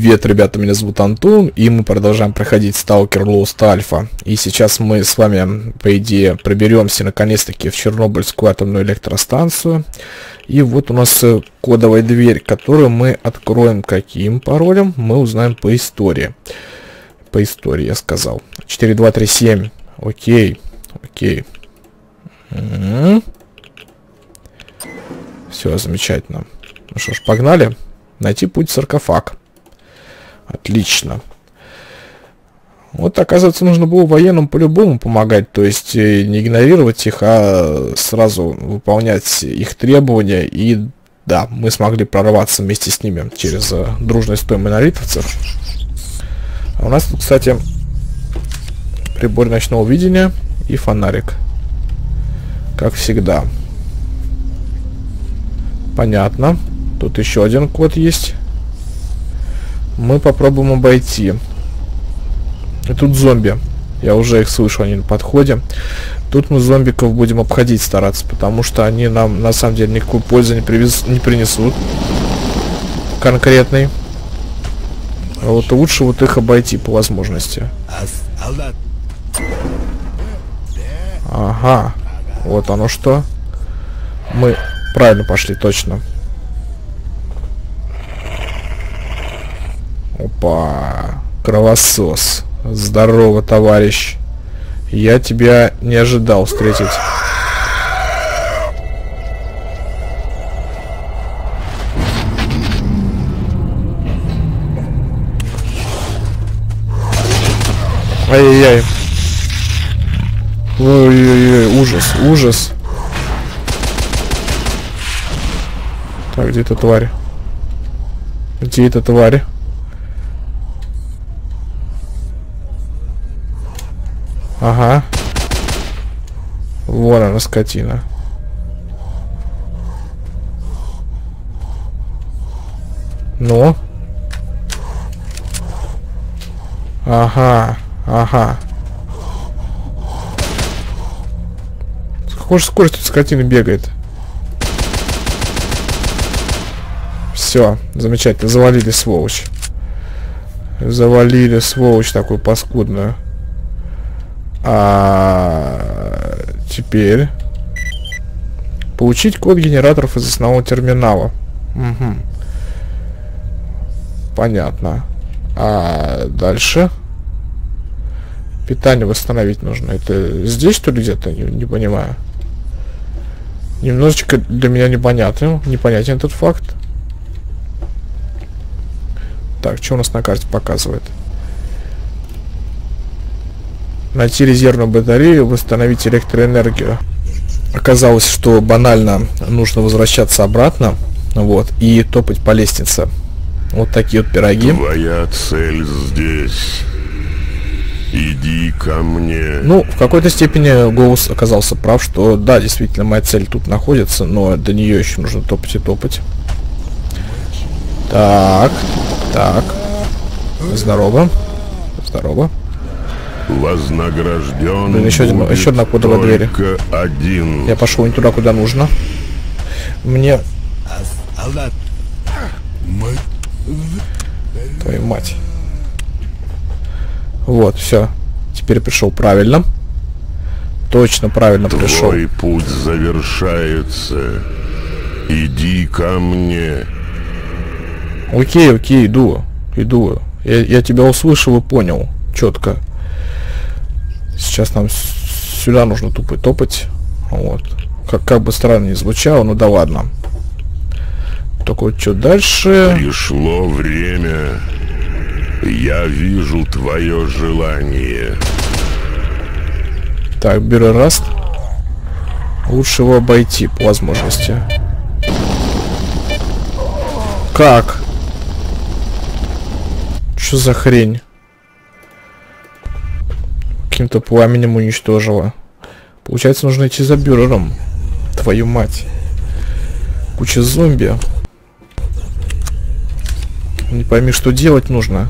Привет, ребята, меня зовут Антон, и мы продолжаем проходить Stalker Lost Alpha. И сейчас мы с вами, по идее, проберемся наконец-таки в Чернобыльскую атомную электростанцию. И вот у нас кодовая дверь, которую мы откроем каким паролем, мы узнаем по истории. По истории, я сказал. 4237. Окей, окей. Все, замечательно. Ну что ж, погнали. Найти путь в саркофаг. Отлично. Вот, оказывается, нужно было военным по-любому помогать. То есть не игнорировать их, а сразу выполнять их требования. И да, мы смогли прорваться вместе с ними через дружный стой монолитовцев. А у нас тут, кстати, прибор ночного видения и фонарик. Как всегда. Понятно. Тут еще один код есть. Мы попробуем обойти. И тут зомби. Я уже их слышу, они на подходе. Тут мы зомбиков будем обходить стараться, потому что они нам на самом деле никакой пользы не принесут. Конкретной. А вот лучше вот их обойти по возможности. Ага. Вот оно что. Мы правильно пошли, точно. Опа, кровосос. Здорово, товарищ. Я тебя не ожидал встретить. Ай-яй-яй. Ой-ой-ой, ужас, ужас. Так, где эта тварь? Где эта тварь? Ага. Вон она, скотина. Ну? Ага. Ага. С какой же скоростью скотина бегает? Все, замечательно. Завалили сволочь. Завалили сволочь такую паскудную. А теперь получить код генераторов из основного терминала. Угу. Понятно. А дальше питание восстановить нужно. Это здесь, что ли, где-то? Не понимаю. Немножечко для меня непонятен этот факт. Так, что у нас на карте показывает? Найти резервную батарею, восстановить электроэнергию. Оказалось, что банально нужно возвращаться обратно, вот, и топать по лестнице. Вот такие вот пироги. Твоя цель здесь. Иди ко мне. Ну, в какой-то степени голос оказался прав, что да, действительно, моя цель тут находится, но до нее еще нужно топать и топать. Так, так. Здорово. Здорово. Вознагражден. Блин, еще одна кодовая дверь. Один. Я пошел не туда, куда нужно. Мне... Твою мать. Вот, все. Теперь пришел правильно. Точно правильно пришел. Твой путь завершается. Иди ко мне. Окей, окей, иду. Иду. Я тебя услышал и понял. Четко. Сейчас нам сюда нужно тупо топать. Вот. Как бы странно ни звучало, ну да ладно. Только вот что дальше? Пришло время. Я вижу твое желание. Так, беру раст. Лучше его обойти по возможности. Как? Что за хрень? Каким-то пламенем уничтожила. Получается, нужно идти за бюрером. Твою мать. Куча зомби. Не пойми, что делать нужно.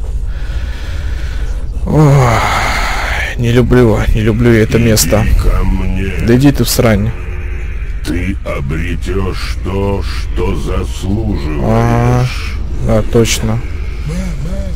Ох, не люблю я это место. Да иди ты в срань. Ты обретешь то, что заслуживаешь. Да, точно.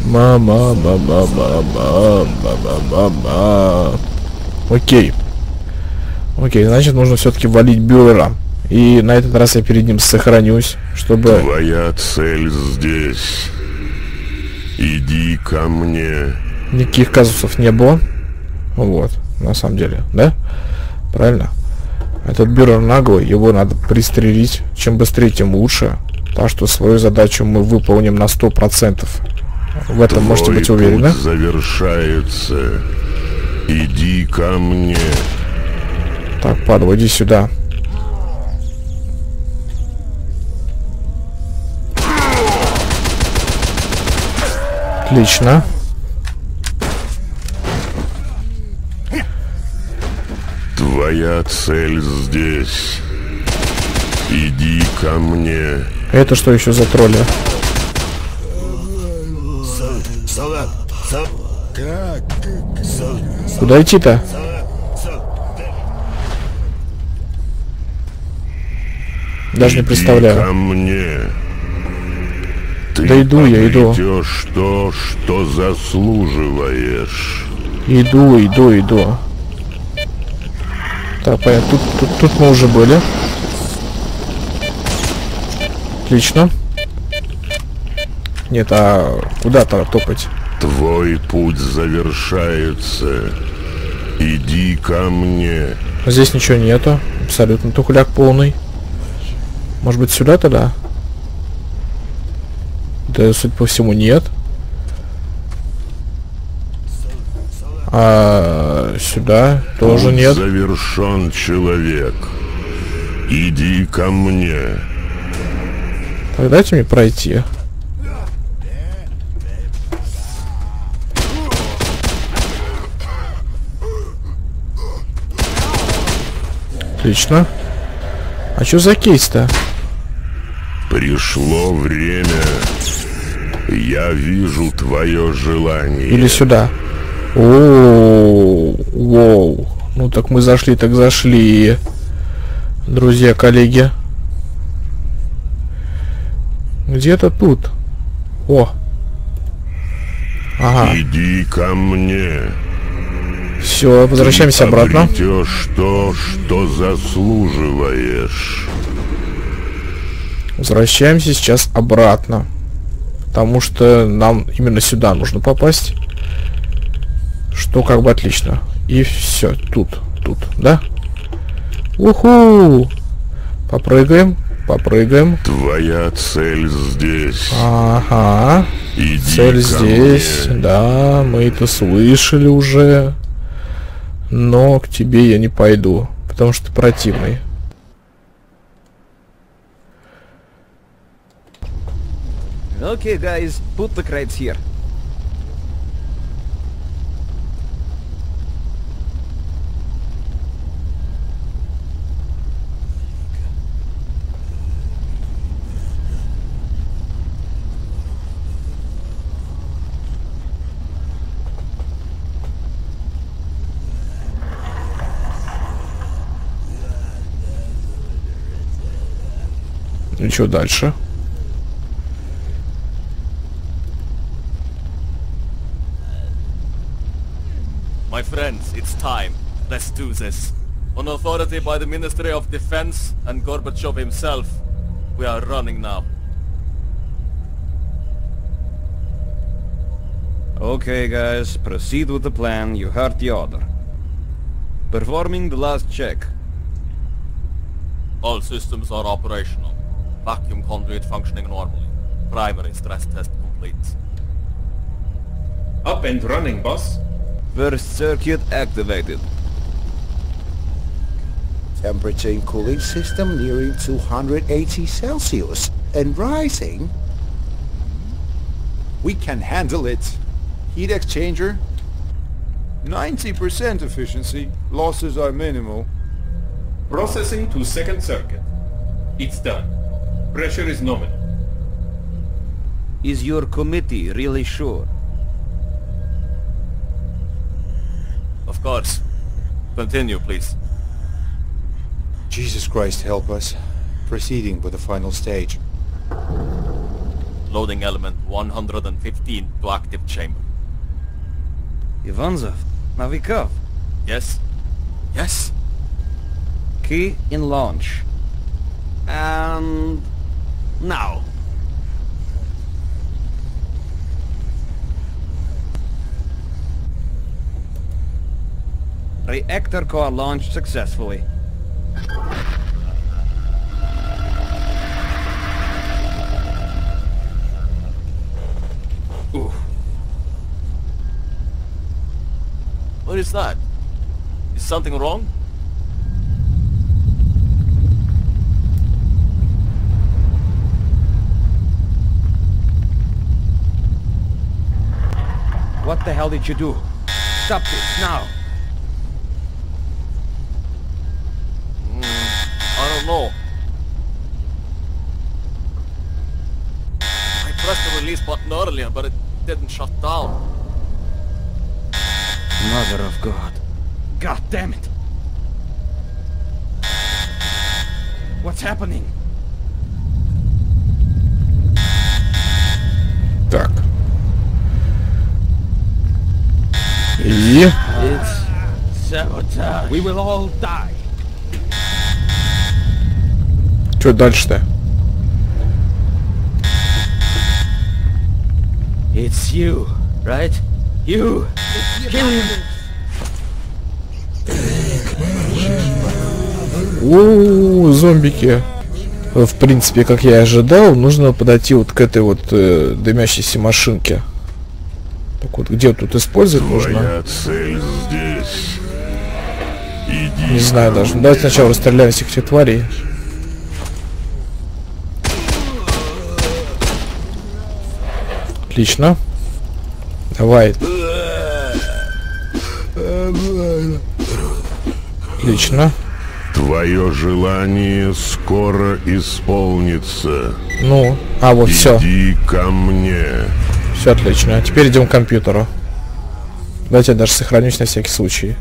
Мама, мама, мама, мама, мама. Окей. Окей, значит, нужно все-таки валить Бюрера. И на этот раз я перед ним сохранюсь, чтобы... Твоя цель здесь. Иди ко мне. Никаких казусов не было. Вот, на самом деле, да? Правильно? Этот Бюрер наглый, его надо пристрелить. Чем быстрее, тем лучше. Так что свою задачу мы выполним на 100%. В этом Твой можете быть уверены. путь завершается. Иди ко мне. Так, падла, иди сюда. Отлично. Твоя цель здесь. Иди ко мне. Это что еще за тролли? Куда идти-то? Даже не представляю. Иди ко мне. Ты Да иду я, иду. обретешь то, что заслуживаешь. Иду. Так, понятно. Тут мы уже были. Отлично. Нет, а куда-то топать? Твой путь завершается. Иди ко мне. Здесь ничего нету. Абсолютно тухляк полный. Может быть, сюда тогда? Да, судя по всему, нет. А сюда тоже Путь нет. завершен, человек. Иди ко мне. Так, дайте мне пройти. Отлично. А что за кейс-то? Пришло время. Я вижу твое желание. Или сюда? Воу. Ну так мы зашли, так зашли. Друзья, коллеги. Где-то тут. О. Ага. Иди ко мне. Все, возвращаемся обратно. Обретешь то, что заслуживаешь. Возвращаемся сейчас обратно. Потому что нам именно сюда нужно попасть. Что как бы отлично. И все, тут, да? Уху! Попрыгаем. Твоя цель здесь. Ага. Иди Цель ко здесь. мне. Да, мы это слышали уже. Но к тебе я не пойду. Потому что ты противный. Okay, guys, put the crates here. И что дальше? My friends, it's time. Let's do this. On authority by the Ministry of Defense and Gorbachev himself, we are running now. Okay, guys, proceed with the plan. You heard the order. Performing the last check. All systems are operational. Vacuum conduit functioning normally. Primary stress test complete. Up and running, boss. First circuit activated. Temperature in cooling system nearing 280 Celsius and rising. We can handle it. Heat exchanger. 90% efficiency. Losses are minimal. Processing to second circuit. It's done. Pressure is nominal. Is your committee really sure? Of course. Continue, please. Jesus Christ help us. Proceeding with the final stage. Loading element 115 to active chamber. Ivanzov, Novikov. Yes? Yes? Key in launch. And... now. Reactor core launched successfully. Ooh. What is that? Is something wrong? What the hell did you do? Stop this now! I don't know. I pressed the release button earlier, but it didn't shut down. Mother of God. God damn it! What's happening? Так. И... It's sabotage. We will all die. Что дальше-то? It's you, right? You! Kill him! О, зомбики. В принципе, как я и ожидал, нужно подойти вот к этой вот дымящейся машинке. Так вот, где тут использовать нужно? Твоя цель здесь. Иди. Не знаю даже. Давайте сначала расстреляем всех этих тварей. Отлично. Давай. Отлично. Твое желание скоро исполнится. Ну, вот все. Иди ко мне. Все отлично. Теперь идем к компьютеру. Давайте я даже сохранюсь на всякий случай.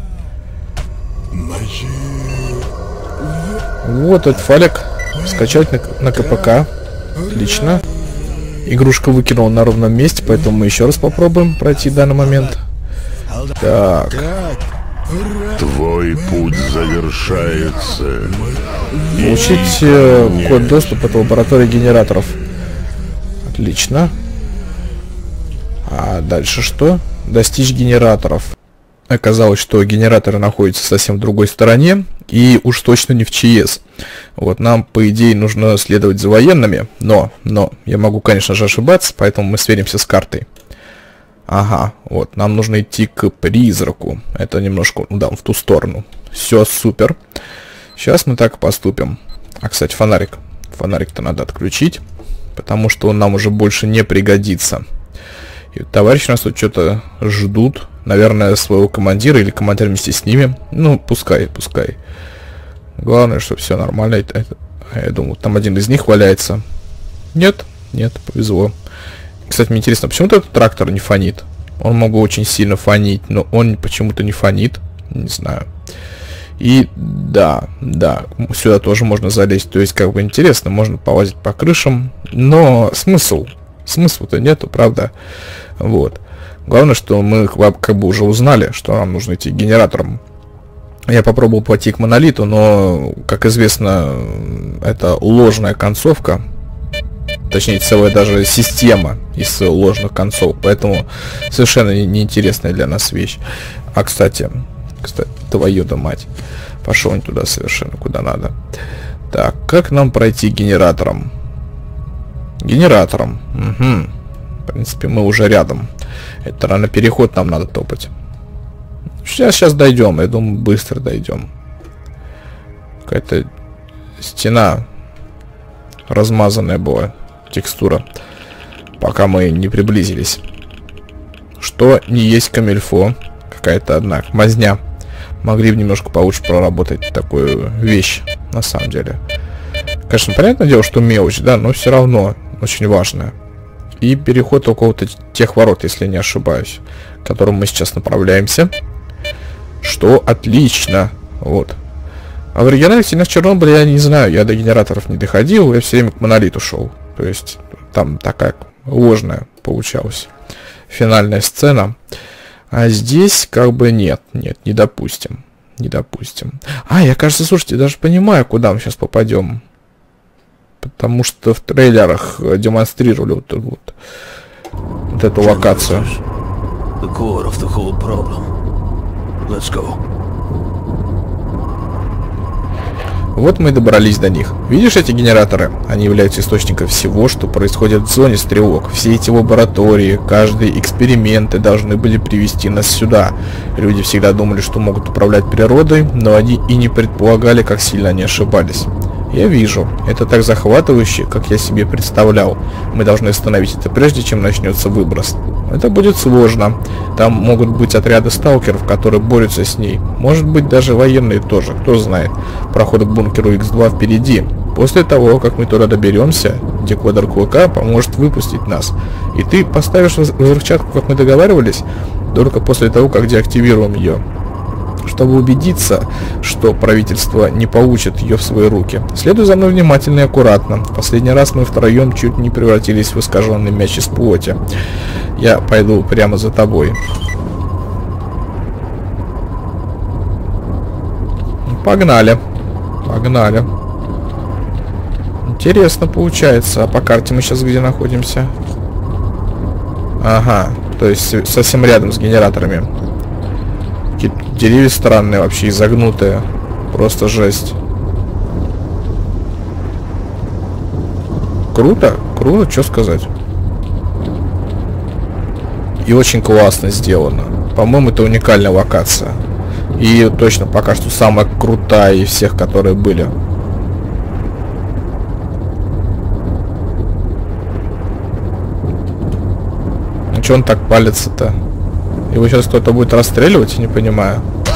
Вот этот файлик. Скачать на КПК. Отлично. Игрушка выкинула на ровном месте, поэтому мы еще раз попробуем пройти данный момент. Так. Твой путь завершается. Получить код доступа от лаборатории генераторов. Отлично. А дальше что? Достичь генераторов. Оказалось, что генераторы находятся совсем в другой стороне. И уж точно не в ЧС. Вот, нам, по идее, нужно следовать за военными. Но, я могу, конечно же, ошибаться, поэтому мы сверимся с картой. Ага, вот, нам нужно идти к призраку. Это немножко, да, в ту сторону. Все, супер. Сейчас мы так и поступим. А, кстати, фонарик. Фонарик-то надо отключить, потому что он нам уже больше не пригодится. И товарищи нас тут что-то ждут. Наверное, своего командира или командир вместе с ними. Ну, пускай. Главное, что все нормально. Я думаю, там один из них валяется. Нет, повезло. Кстати, мне интересно, почему этот трактор не фонит? Он мог бы очень сильно фонить, но он почему-то не фонит. Не знаю. И да, сюда тоже можно залезть. То есть, как бы интересно, можно полазить по крышам. Но смысла-то нету, правда. Вот. Главное, что мы как бы уже узнали, что нам нужно идти к генераторам. Я попробовал пойти к монолиту, но, как известно, это ложная концовка. Точнее, целая даже система из ложных концов. Поэтому совершенно неинтересная для нас вещь. А, кстати, твою-то мать. Пошел не туда совершенно, куда надо. Так, как нам пройти к генераторам? Угу. В принципе, мы уже рядом. Это на переход нам надо топать. Сейчас дойдем. Я думаю, быстро дойдем. Какая-то стена размазанная была. Текстура. Пока мы не приблизились. Что не есть камильфо. Какая-то одна мазня. Могли бы немножко получше проработать такую вещь. На самом деле. Конечно, понятное дело, что мелочь, да, но все равно очень важная. И переход около тех ворот, если не ошибаюсь, к которым мы сейчас направляемся. Что отлично. Вот. А в оригинале «Стена в Чернобыле» я не знаю, я до генераторов не доходил, я все время к монолиту шел. То есть там такая ложная получалась финальная сцена. А здесь как бы нет, не допустим. Не допустим. Я, кажется, слушайте, даже понимаю, куда мы сейчас попадем. Потому что в трейлерах демонстрировали вот эту локацию. Вот мы и добрались до них. Видишь эти генераторы? Они являются источником всего, что происходит в зоне стрелок. Все эти лаборатории, каждые эксперименты должны были привести нас сюда. Люди всегда думали, что могут управлять природой, но они и не предполагали, как сильно они ошибались. Я вижу. Это так захватывающе, как я себе представлял. Мы должны остановить это прежде, чем начнется выброс. Это будет сложно. Там могут быть отряды сталкеров, которые борются с ней. Может быть, даже военные тоже, кто знает. Проход к бункеру X2 впереди. После того, как мы туда доберемся, декодер Клыка поможет выпустить нас. И ты поставишь взрывчатку, как мы договаривались, только после того, как деактивируем ее. Чтобы убедиться, что правительство не получит ее в свои руки. Следуй за мной внимательно и аккуратно. Последний раз мы втроем чуть не превратились в искаженный мяч из плоти. Я пойду прямо за тобой. Погнали. Погнали. Интересно получается. А по карте мы сейчас где находимся? Ага. То есть совсем рядом с генераторами. Деревья странные вообще, изогнутые. Просто жесть. Круто, круто, что сказать. И очень классно сделано. По-моему, это уникальная локация. И точно пока что самая крутая из всех, которые были. Ну что он так палится-то? Его сейчас кто-то будет расстреливать, я не понимаю.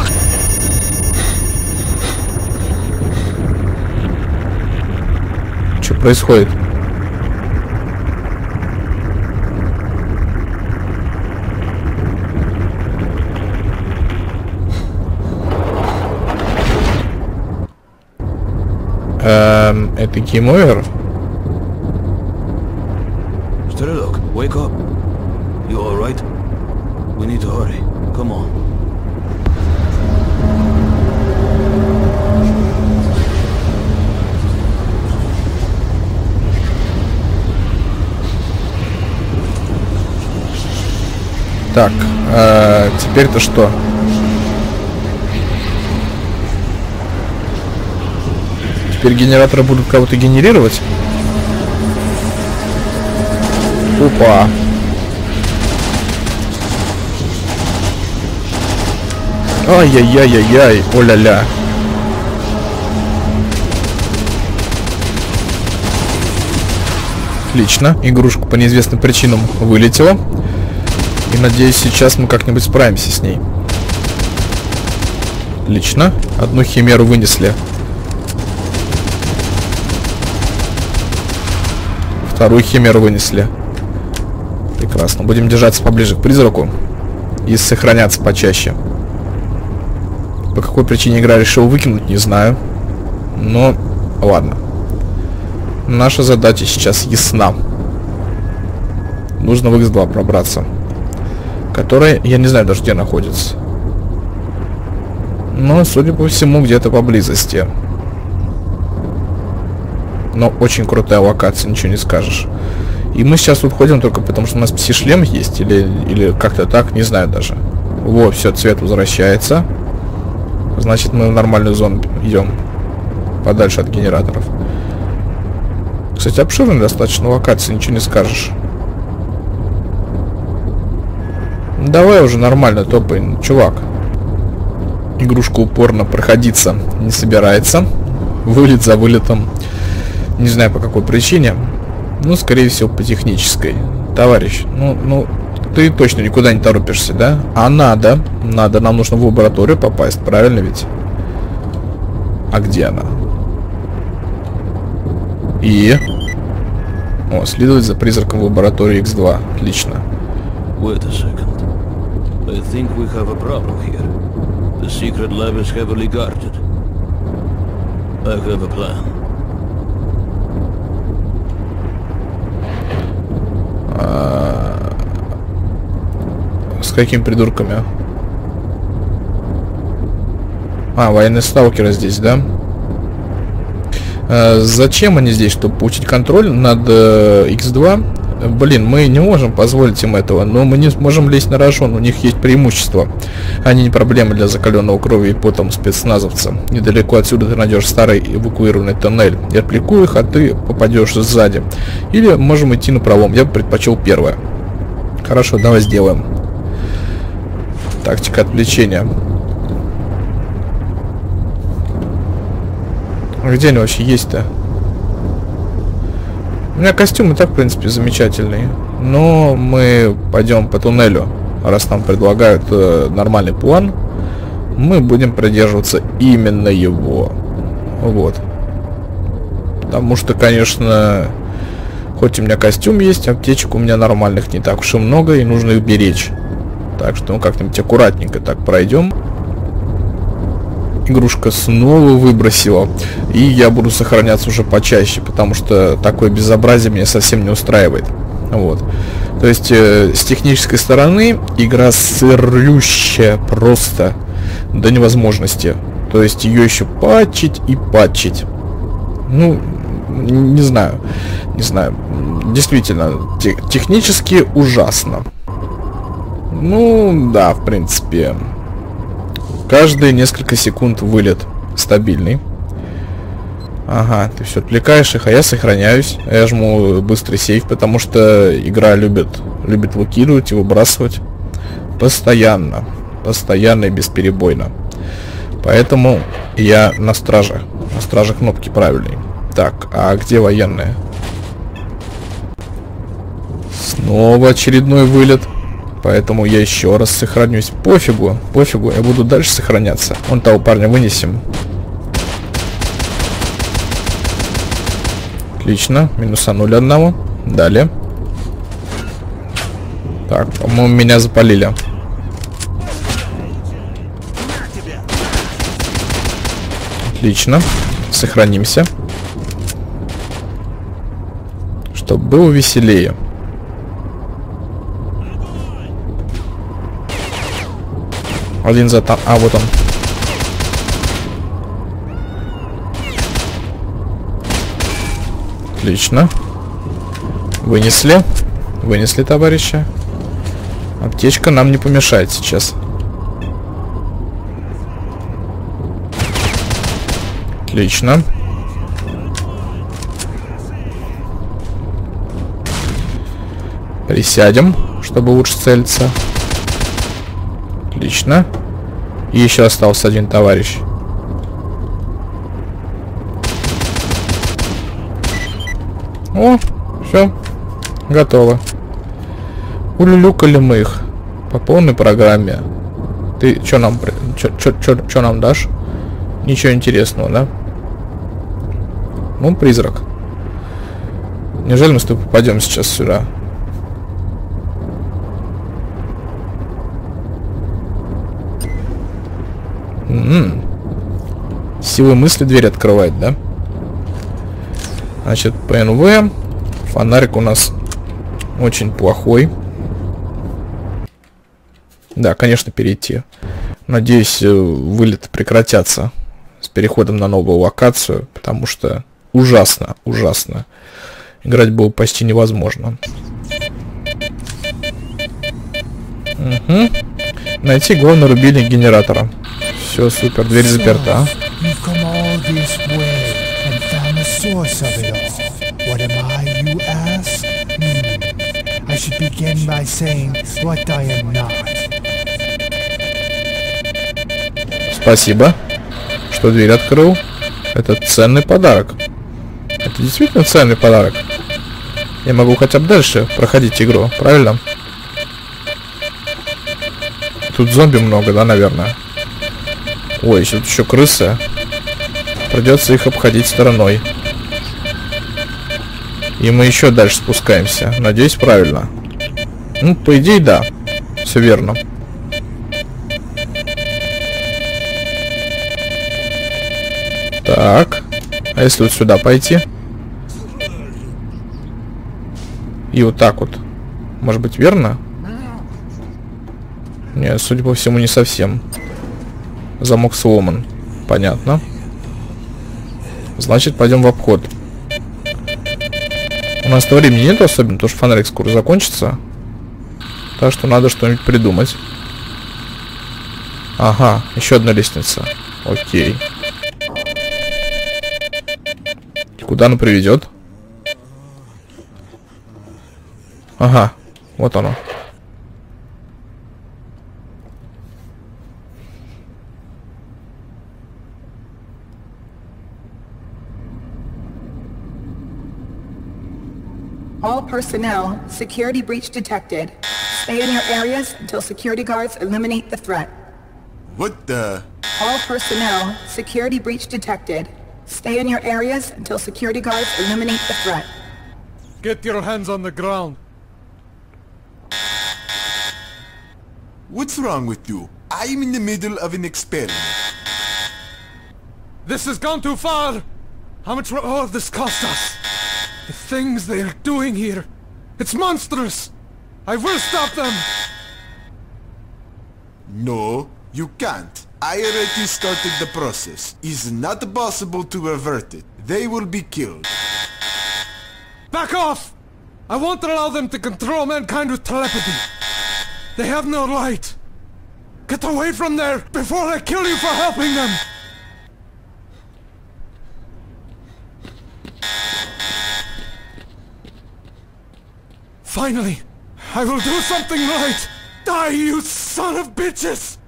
Что происходит? Это гейм-овер? Sherlock, wake up. You all right? We need to hurry. Come on. Так, теперь-то что? Теперь генераторы будут кого-то генерировать? Опа. Ай-яй-яй-яй-яй, о-ля-ля. Отлично, игрушка по неизвестным причинам вылетела. И надеюсь, сейчас мы как-нибудь справимся с ней. Отлично, одну химеру вынесли. Вторую химеру вынесли. Прекрасно, будем держаться поближе к призраку и сохраняться почаще. По какой причине игра решила выкинуть, не знаю. Но ладно. Наша задача сейчас ясна. Нужно в X2 пробраться. Которая, я не знаю даже где находится. Но, судя по всему, где-то поблизости. Но очень крутая локация, ничего не скажешь. И мы сейчас тут ходим только потому, что у нас пси-шлем есть. Или как-то так, не знаю даже. Во, все, цвет возвращается. Значит, мы в нормальную зону идем. Подальше от генераторов. Кстати, обширная достаточно локация, ничего не скажешь. Давай уже нормально топай, чувак. Игрушка упорно проходиться не собирается. Вылет за вылетом. Не знаю по какой причине. Ну, скорее всего, по технической. Товарищ, ну, ты точно никуда не торопишься, да? А надо, нам нужно в лабораторию попасть, правильно ведь? А где она? И... О, следовать за призраком в лаборатории X2. Отлично. Wait a second. I think we have a problem here. The secret lab is heavily guarded. I have a plan. С какими придурками? Военные сталкеры здесь, да? Зачем они здесь? Чтобы получить контроль над X2? Блин, мы не можем позволить им этого, но мы не сможем лезть на рожон. У них есть преимущество. Они не проблема для закаленного крови и потом спецназовца. Недалеко отсюда ты найдешь старый эвакуированный тоннель. Я отвлеку их, а ты попадешь сзади. Или можем идти на пролом. Я бы предпочел первое. Хорошо, давай сделаем. Тактика отвлечения. Где они вообще есть-то? У меня костюм и так, в принципе, замечательный. Но мы пойдем по туннелю. Раз нам предлагают нормальный план, мы будем придерживаться именно его. Вот. Потому что, конечно, хоть у меня костюм есть, аптечек у меня нормальных не так уж и много, и нужно их беречь. Так что мы как-нибудь аккуратненько так пройдем. Игрушка снова выбросила. И я буду сохраняться уже почаще, потому что такое безобразие меня совсем не устраивает. Вот. То есть, с технической стороны, игра сырющая просто до невозможности. То есть, ее еще патчить и патчить. Ну, не знаю. Не знаю. Действительно, технически ужасно. Ну, да, в принципе. Каждые несколько секунд вылет стабильный. Ага, ты все отвлекаешь их, а я сохраняюсь. Я жму быстрый сейв, потому что игра любит выкидывать и выбрасывать постоянно. Постоянно и бесперебойно. Поэтому я на страже. На страже кнопки правильной. Так, а где военные? Снова очередной вылет. Поэтому я еще раз сохранюсь. Пофигу, пофигу, я буду дальше сохраняться. Вон того парня вынесем. Отлично, минусанули одного. Далее. Так, по-моему, меня запалили. Отлично, сохранимся. Чтобы было веселее. Один за там. А, вот он. Отлично. Вынесли. Вынесли, товарищи. Аптечка нам не помешает сейчас. Отлично. Присядем, чтобы лучше целиться. Отлично. И еще остался один товарищ. О, все. Готово. Улюлюкали мы их по полной программе. Ты что нам, чё нам дашь? Ничего интересного, да? Ну, призрак. Неужели мы с тобой попадем сейчас сюда? Силой мысли дверь открывает, да? Значит, ПНВ. Фонарик у нас очень плохой. Да, конечно, перейти. Надеюсь, вылеты прекратятся с переходом на новую локацию, потому что ужасно, ужасно. Играть было почти невозможно. Угу. Найти главный рубильник генератора. Все, супер, дверь заперта. Спасибо, что дверь открыл. Это ценный подарок. Это действительно ценный подарок. Я могу хотя бы дальше проходить игру, правильно? Тут зомби много, да, наверное? Ой, тут еще крысы. Придется их обходить стороной. И мы еще дальше спускаемся. Надеюсь, правильно. Ну, по идее, да. Все верно. Так. А если вот сюда пойти? И вот так вот. Может быть, верно? Нет, судя по всему, не совсем. Замок сломан. Понятно. Значит, пойдем в обход. У нас-то времени нет особенно, потому что фонарик скоро закончится. Так что надо что-нибудь придумать. Ага, еще одна лестница. Окей. И куда она приведет? Ага, вот оно. All personnel, security breach detected. Stay in your areas until security guards eliminate the threat. What the? All personnel, security breach detected. Stay in your areas until security guards eliminate the threat. Get your hands on the ground. What's wrong with you? I'm in the middle of an experiment. This has gone too far! How much will all of this cost us? The things they are doing here, it's monstrous! I will stop them! No, you can't. I already started the process. It's not possible to avert it. They will be killed. Back off! I won't allow them to control mankind with telepathy. They have no light. Get away from there before I kill you for helping them! Finally, I will do something right! Die, you son of bitches!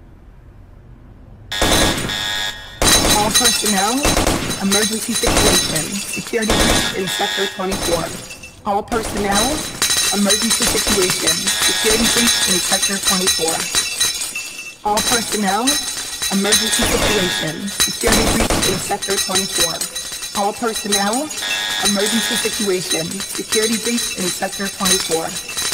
All personnel, emergency situation. Security breach in Sector 24. All personnel, emergency situation. Security breach in Sector 24. All personnel, emergency situation. Security breach in Sector 24. All personnel, emergency situation. Security breach in Sector 24.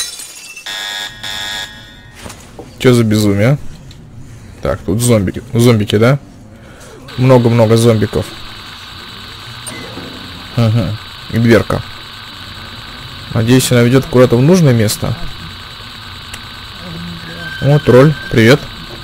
Что за безумие? Так, тут зомбики. Зомбики, да? Много-много зомбиков. Ага. И дверка. Надеюсь, она ведет куда-то в нужное место. О, тролль, привет.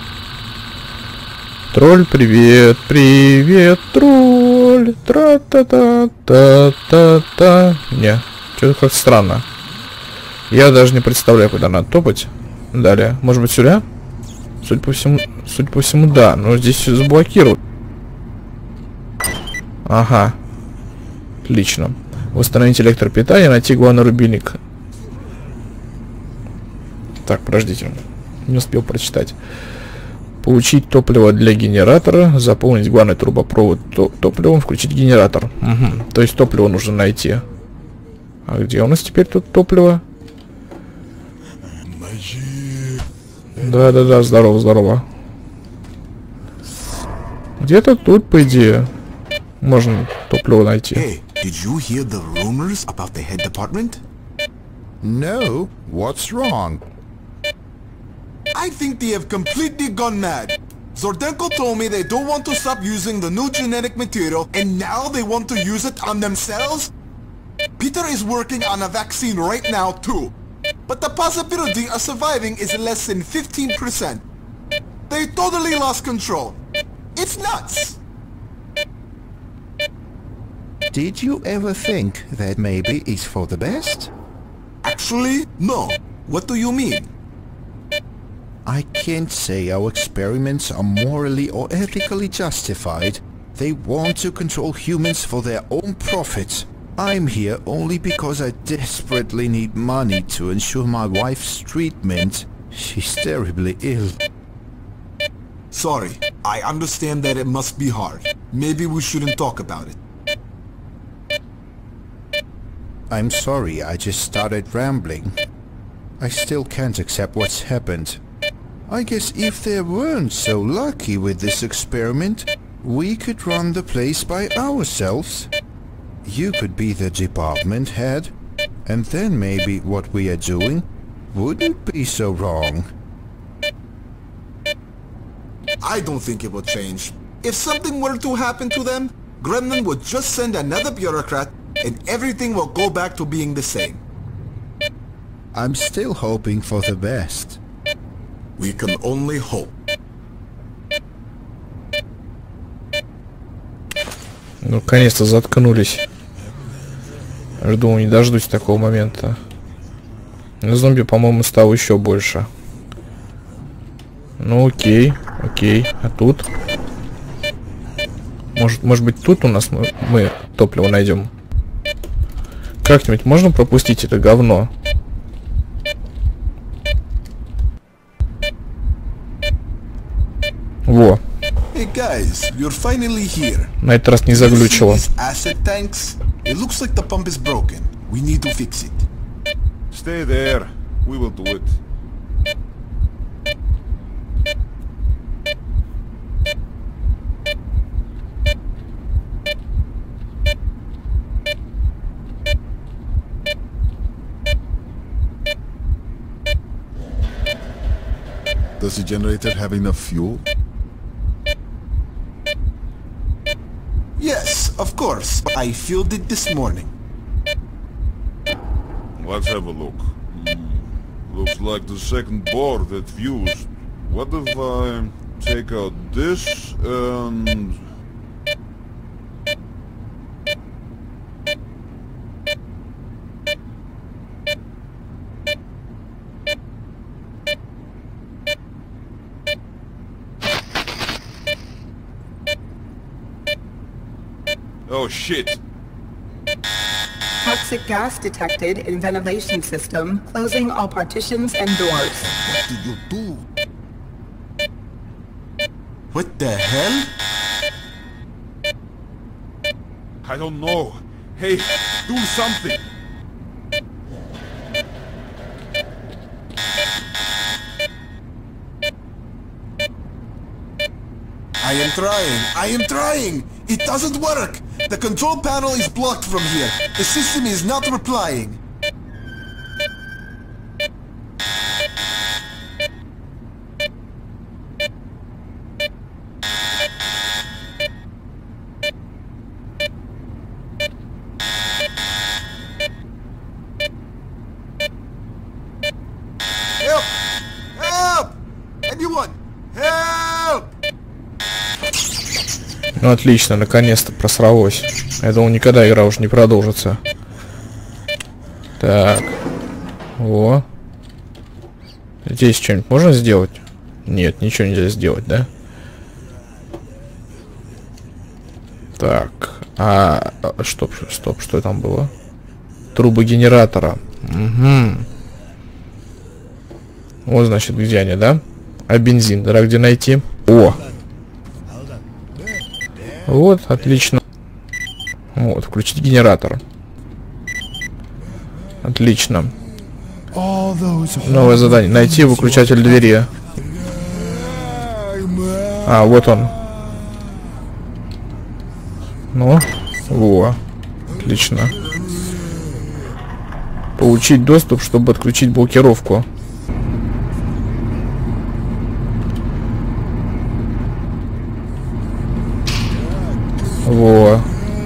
Тролль, привет, привет, тролль. Тра-та-та-та-та-та. Не, что-то как странно. Я даже не представляю, куда надо топать. Далее, может быть, сюда? Судя по всему, да. Но здесь все заблокируют. Ага. Отлично. Восстановить электропитание, найти главный рубильник. Так, подождите. Не успел прочитать. Получить топливо для генератора. Заполнить главный трубопровод топливом. Включить генератор. Угу. То есть топливо нужно найти. А где у нас теперь тут топливо? Да-да-да, здорово. Где-то тут, по идее, можно топливо найти. Hey, did you hear the rumors about the head department? No, what's wrong? I think they have completely gone mad. Zordenko told me they don't want to stop using the new genetic material, and now they want to use it on themselves? Peter is working on a vaccine right now too, but the possibility of surviving is less than 15%. They totally lost control. It's nuts! Did you ever think that maybe it's for the best? Actually, no. What do you mean? I can't say our experiments are morally or ethically justified. They want to control humans for their own profit. I'm here only because I desperately need money to ensure my wife's treatment. She's terribly ill. Sorry, I understand that it must be hard. Maybe we shouldn't talk about it. I'm sorry, I just started rambling. I still can't accept what's happened. I guess if they weren't so lucky with this experiment, we could run the place by ourselves. You could be the department head, and then maybe what we are doing wouldn't be so wrong. I don't think it will change. If something were to happen to them, Gremlin would just send another bureaucrat and everything will go back to being the same. I'm still hoping for the best. We can only hope. Наконец-то заткнулись. Жду, не дождусь такого момента. Но зомби, по-моему, стало еще больше. Ну окей, окей. А тут? Может быть, тут у нас мы топливо найдем? Как-нибудь можно пропустить это говно? Во. Hey guys, you're finally here. На этот раз не заглючило. Acid tanks. It looks like the pump is broken. We need to fix it. Stay there. We will do it. Does the generator have enough fuel? Yes, of course. I fueled it this morning. Let's have a look. Looks like the second board that fused. What if I take out this and... Oh shit! Toxic gas detected in ventilation system, closing all partitions and doors. What did you do? What the hell? I don't know. Hey, do something! I am trying! It doesn't work! The control panel is blocked from here. The system is not replying. Help! Help! Anyone! Help! Ну отлично, наконец-то просралось. Я думал, никогда игра уже не продолжится. Так. О. Здесь что-нибудь можно сделать? Нет, ничего нельзя сделать, да? Так. Стоп, что там было? Трубы генератора. Угу. Вот, значит, где они, да? А бензин, да, где найти? О! Вот, отлично. Вот, включить генератор. Отлично. Новое задание. Найти выключатель двери. А, вот он. Ну, во. Отлично. Получить доступ, чтобы отключить блокировку. Во.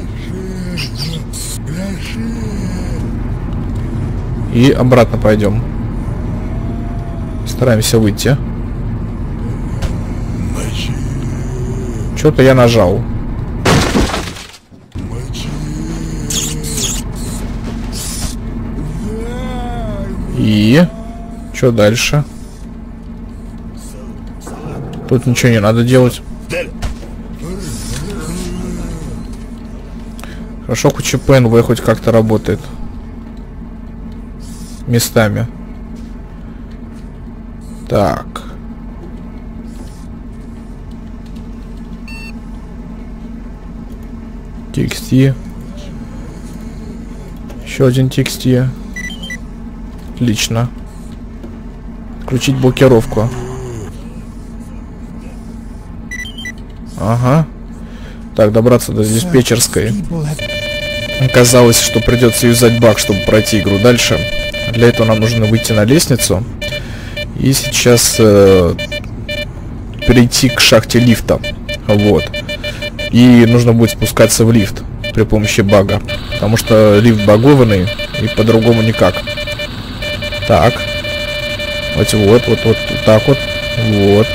И обратно пойдем. Стараемся выйти. Что-то я нажал. И что дальше? Тут ничего не надо делать. Хорошо, хоть ЧПНВ хоть как-то работает. Местами. Так. TXT. Еще один TXT. Отлично. Включить блокировку. Ага. Так, добраться до диспетчерской. Оказалось, что придется юзать баг, чтобы пройти игру дальше. Для этого нам нужно выйти на лестницу. И сейчас перейти к шахте лифта. Вот. И нужно будет спускаться в лифт при помощи бага. Потому что лифт багованный, и по-другому никак. Так. Вот так вот. Вот.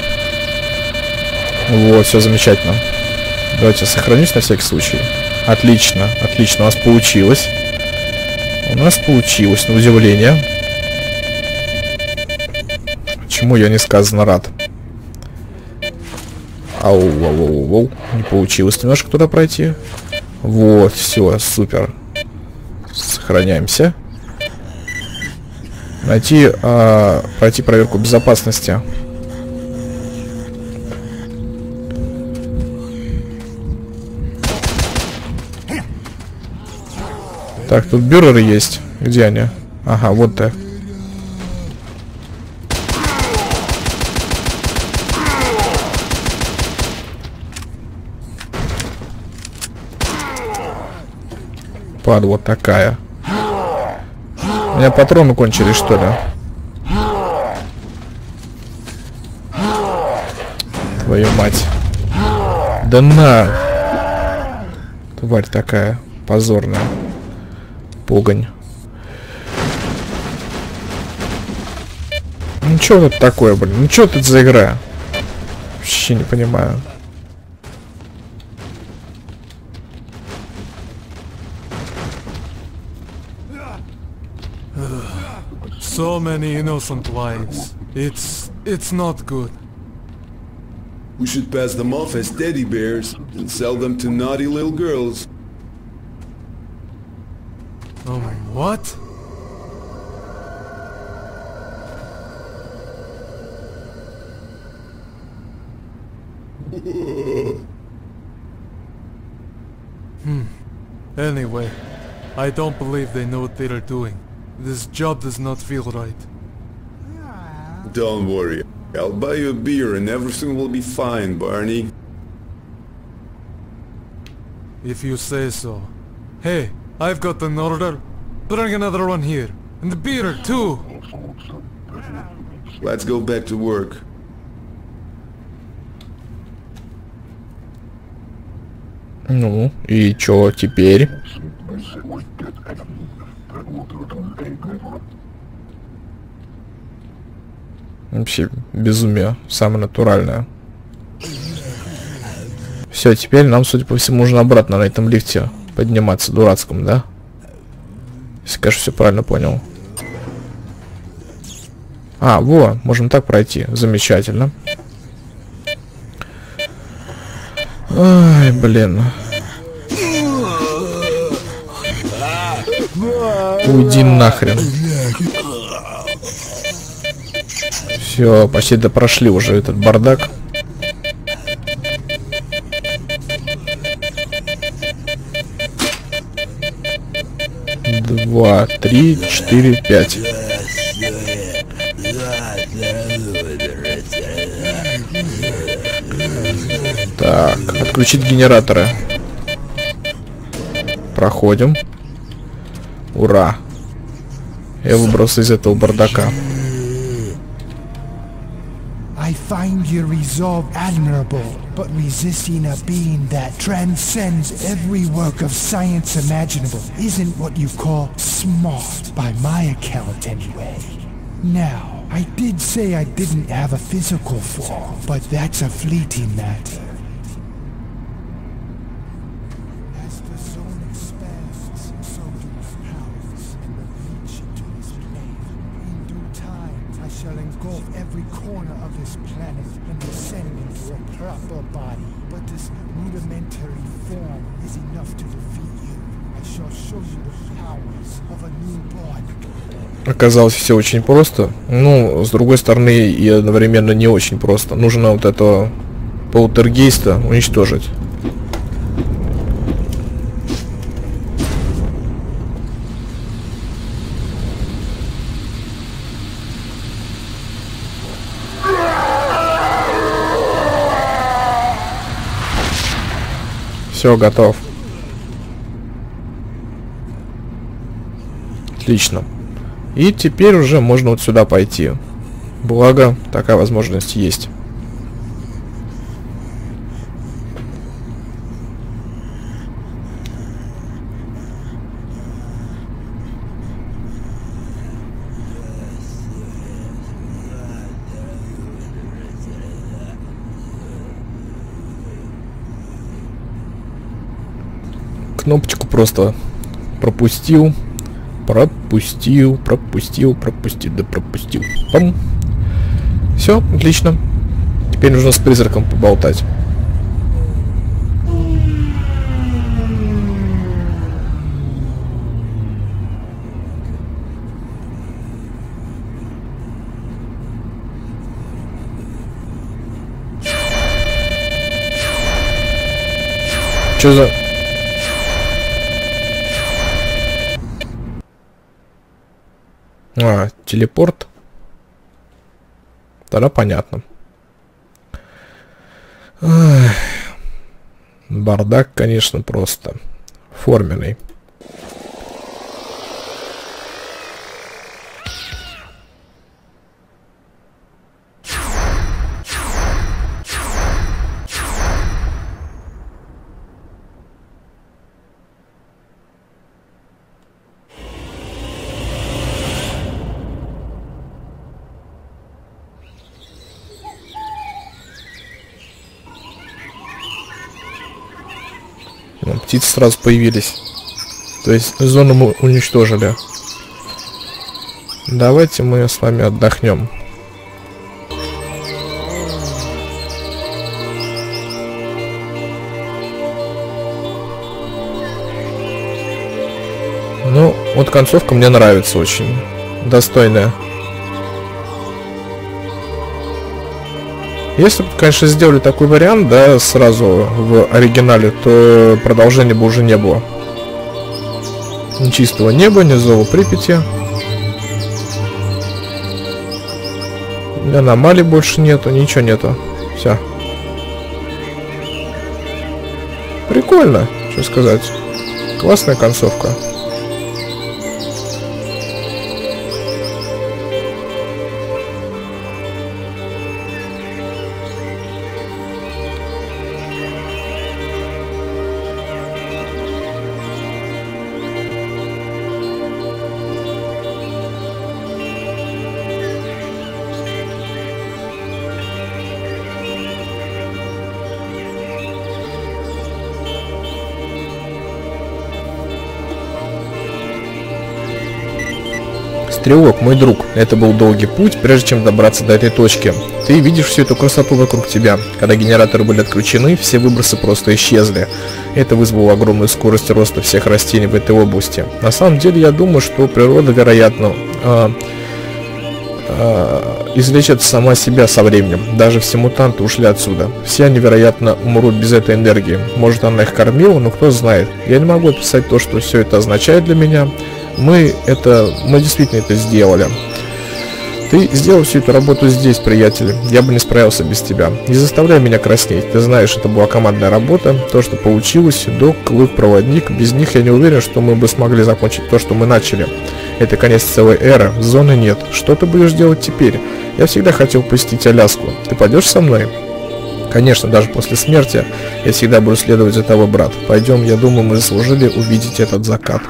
Вот, все замечательно. Давайте сохранюсь на всякий случай. Отлично, отлично, у нас получилось. На удивление. Чему я несказанно рад. Ау. Не получилось немножко туда пройти. Вот, все, супер. Сохраняемся. Пройти проверку безопасности. Так, тут бюреры есть. Где они? Ага, вот так. Падла такая. У меня патроны кончились, что ли? Твою мать. Да на! Тварь такая позорная. Погонь. Ну что тут такое, блин? Ну что тут за игра? Вообще не понимаю. So many innocent lives. It's not good. We should pass them off as teddy bears and sell them to naughty little girls. Oh, what? Anyway, I don't believe they know what they're doing. This job does not feel right. Don't worry. I'll buy you a beer and everything will be fine, Barney. If you say so. Hey, I've got an order. Bring another one here. And the beer, too. Let's go back to work. Ну, и чё теперь? Вообще безумие, самое натуральное. Все, теперь нам, судя по всему, нужно обратно на этом лифте подниматься, дурацком, да? Если, конечно, все правильно понял. А, во, можем так пройти. Замечательно. Ай, блин. Уйди нахрен. Все, почти прошли уже этот бардак. Два, три, четыре, пять. Так, отключить генераторы. Проходим. Ура. Я выбрался из этого бардака. I find your resolve admirable, but resisting a being that transcends every work of science imaginable isn't what you call smart, by my account anyway. Now, I did say I didn't have a physical form, but that's a fleeting matter. As the zone expands, so do its powers, and the reach into this plane. In due time, I shall engulf every corner of this planet and descend into a proper body. But this rudimentary form is enough to defeat you. I shall show you the powers of a newborn. Оказалось все очень просто. Ну, с другой стороны, и одновременно не очень просто. Нужно вот этого полтергейста уничтожить. Все, готов. Отлично. И теперь уже можно вот сюда пойти. Благо, такая возможность есть. кнопочку просто пропустил. Пропустил. Да пропустил. Пам. Все, отлично. Теперь нужно с призраком поболтать. Чё за... А, телепорт. Тогда понятно. Ах, бардак, конечно, просто. Форменный. Птицы сразу появились. То есть зону мы уничтожили. Давайте мы с вами отдохнем. Ну, вот концовка мне нравится очень. Достойная. Если бы, конечно, сделали такой вариант, да, сразу в оригинале, то продолжения бы уже не было. Ни чистого неба, ни зова Припяти. Аномалий больше нету, ничего нету. Все. Прикольно, что сказать. Классная концовка. Стрелок, мой друг, это был долгий путь, прежде чем добраться до этой точки. Ты видишь всю эту красоту вокруг тебя. Когда генераторы были отключены, все выбросы просто исчезли. Это вызвало огромную скорость роста всех растений в этой области. На самом деле, я думаю, что природа, вероятно, излечит сама себя со временем. Даже все мутанты ушли отсюда. Все они, вероятно, умрут без этой энергии. Может, она их кормила, но кто знает. Я не могу описать то, что все это означает для меня. Мы действительно это сделали. Ты сделал всю эту работу здесь, приятель. Я бы не справился без тебя. Не заставляй меня краснеть. Ты знаешь, это была командная работа. То, что получилось, док, клык, проводник. Без них я не уверен, что мы бы смогли закончить то, что мы начали. Это конец целой эры. Зоны нет. Что ты будешь делать теперь? Я всегда хотел посетить Аляску. Ты пойдешь со мной? Конечно, даже после смерти я всегда буду следовать за тобой, брат. Пойдем, я думаю, мы заслужили увидеть этот закат.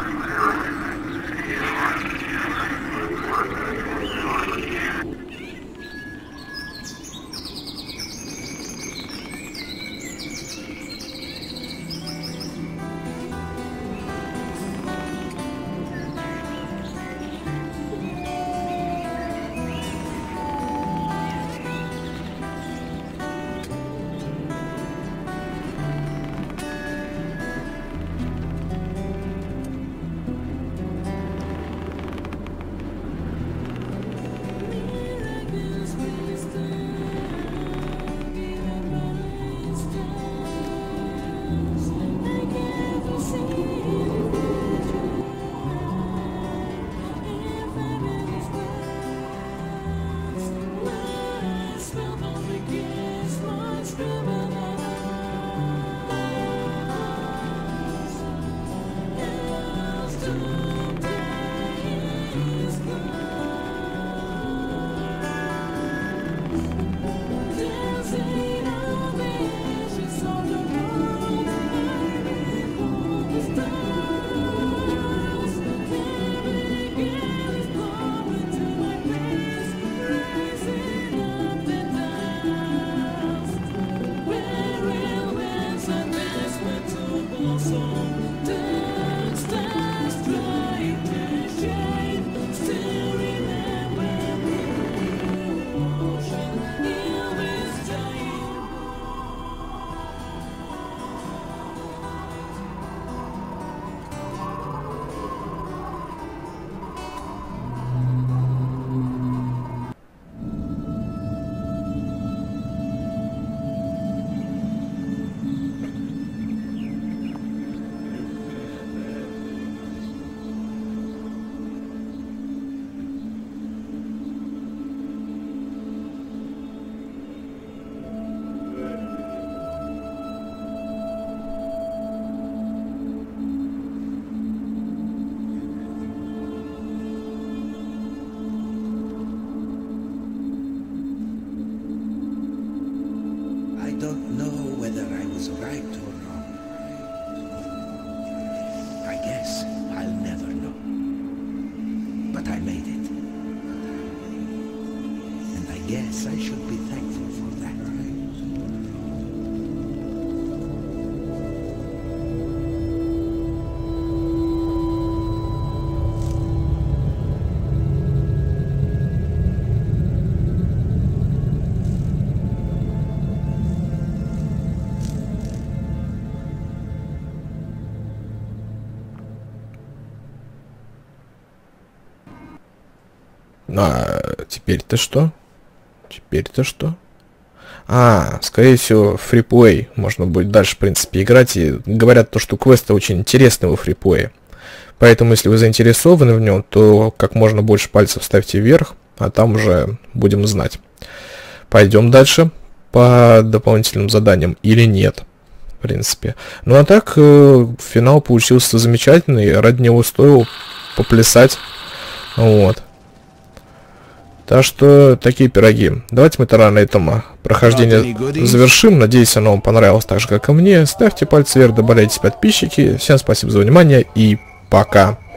don't know whether I was right or wrong. I guess I'll never know. But I made it. And I guess I should be thankful for that. А теперь-то что? Теперь-то что? Скорее всего, фриплей. Можно будет дальше, в принципе, играть. И говорят то, что квесты очень интересны во фриплее. Поэтому, если вы заинтересованы в нем, то как можно больше пальцев ставьте вверх, а там уже будем знать. Пойдем дальше по дополнительным заданиям или нет, в принципе. Ну а так, финал получился замечательный. Ради него стоило поплясать. Вот. Так что, такие пироги. Давайте мы тогда на этом прохождение завершим. Надеюсь, оно вам понравилось так же, как и мне. Ставьте пальцы вверх, добавляйтесь подписчики. Всем спасибо за внимание и пока.